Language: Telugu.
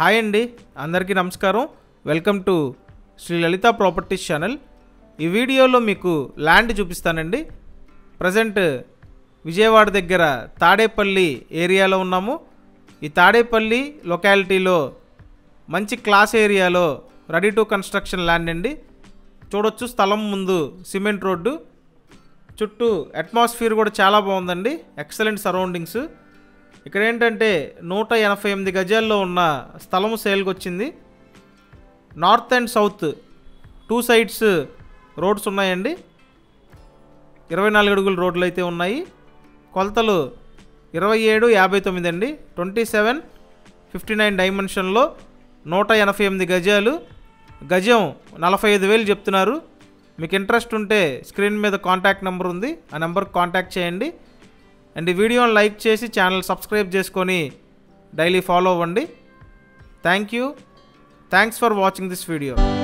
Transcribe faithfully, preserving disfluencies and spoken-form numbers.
హాయ్ అండి, అందరికీ నమస్కారం. Welcome to Srilalitha properties channel. ఈ వీడియోలో మీకు ల్యాండ్ చూపిస్తానండి. ప్రజెంట్ విజయవాడ దగ్గర తాడేపల్లి ఏరియాలో ఉన్నాము. ఈ తాడేపల్లి లొకాలిటీలో మంచి క్లాస్ ఏరియాలో రెడీ టు కన్స్ట్రక్షన్ ల్యాండ్ అండి. చూడొచ్చు, స్థలం ముందు సిమెంట్ రోడ్డు, చుట్టూ అట్మాస్ఫియర్ కూడా చాలా బాగుందండి. Excellent surroundings. ఇక్కడ ఏంటంటే నూట ఎనభై ఎనిమిది గజాల్లో ఉన్న స్థలము సేల్కి వచ్చింది. North and south two sides roads ఉన్నాయండి. ఇరవై నాలుగు అడుగుల రోడ్లు అయితే ఉన్నాయి. కొలతలు ఇరవై ఏడు యాభై తొమ్మిది అండి. ట్వంటీ సెవెన్ ఫిఫ్టీ నైన్ డైమెన్షన్లో నూట ఎనభై ఎనిమిది గజాలు. గజం నలభై ఐదు వేలు చెప్తున్నారు. మీకు ఇంట్రెస్ట్ ఉంటే స్క్రీన్ మీద కాంటాక్ట్ నెంబర్ ఉంది, ఆ నెంబర్కి కాంటాక్ట్ చేయండి. అండ్ ఈ వీడియోని లైక్ చేసి ఛానల్ సబ్స్క్రైబ్ చేసుకొని డైలీ ఫాలో అవ్వండి. Thank you. Thanks for watching this video.